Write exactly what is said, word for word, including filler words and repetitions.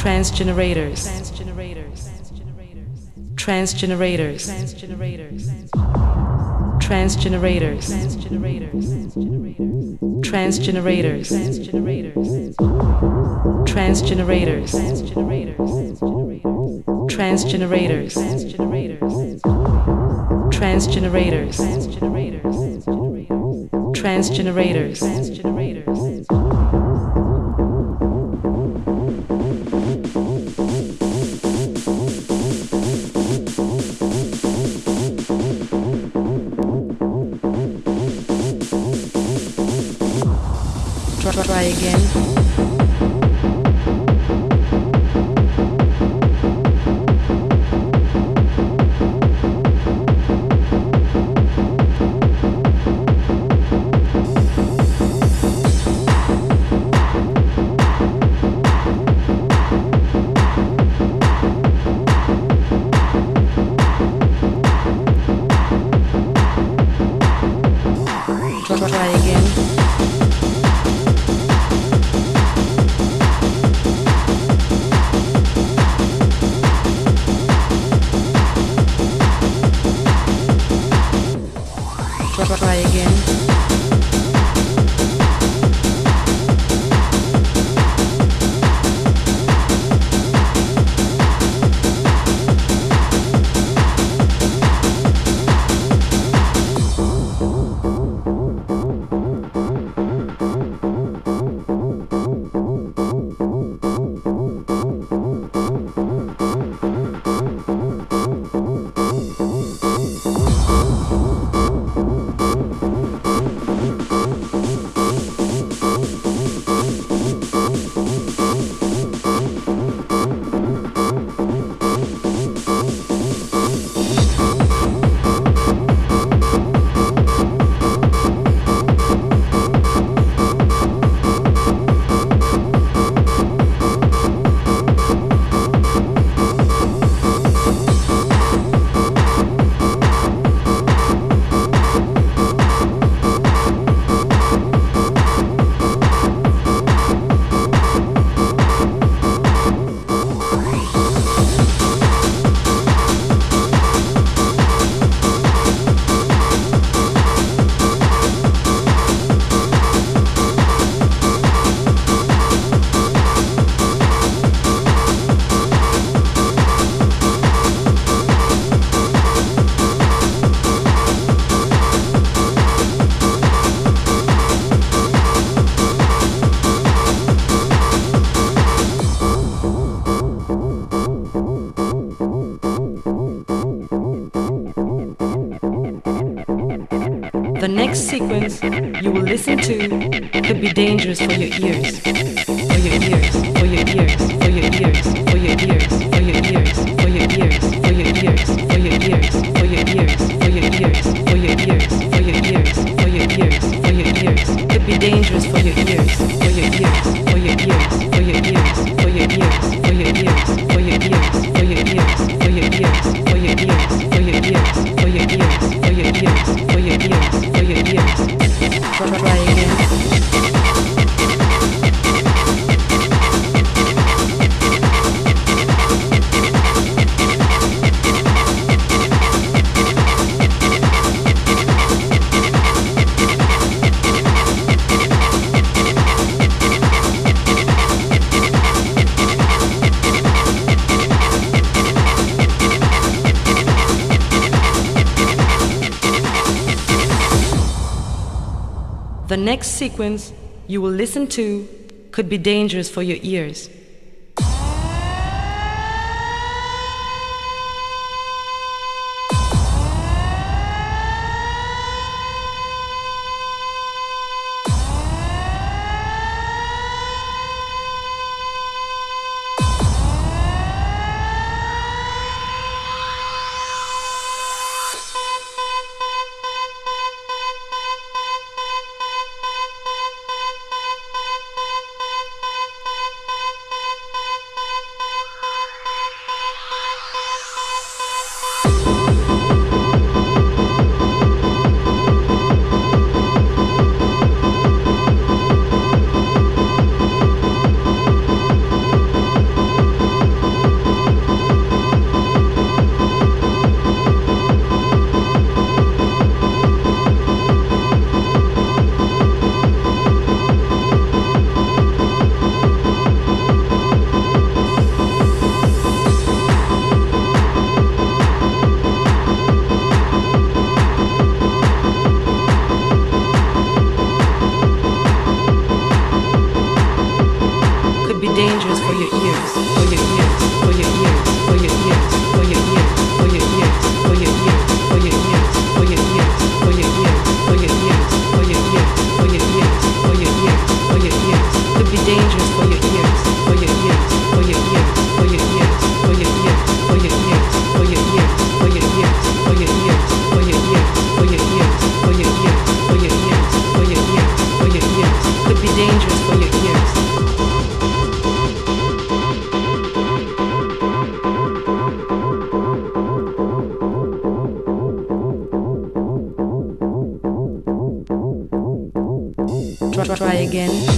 Transgenerators. Transgenerators. Transgenerators. Transgenerators. Transgenerators. Transgenerators. Transgenerators. Transgenerators. Transgenerators. Try again. Try again. Try again. The next sequence you will listen to could be dangerous for your ears. For your ears, for your ears, for your ears, for your ears, for your ears, for your ears, for your ears, for your ears, for your ears, for your ears, for your ears, for your ears, for your ears, for your ears. Could be dangerous for your ears, for your ears, for your ears, for your ears, for your ears, for your ears, for your ears, for your ears, for your ears, for your ears, for your ears, for your ears, for your ears, for your ears, for your ears. Try again. The next sequence you will listen to could be dangerous for your ears. dangerous for your ears, for your ears, for your ears, for your ears, for your ears, for your ears, for your ears, for your ears, for your ears, for your ears, for your ears, for your ears, for your ears, for your ears, for your ears, could be dangerous for your ears, for your ears, for your ears, for your ears, for your ears, for your ears, for your ears, for your ears, for your ears, for your ears, for your ears, for your ears, for your ears, for your ears, for your ears, could be dangerous for your ears. Try again.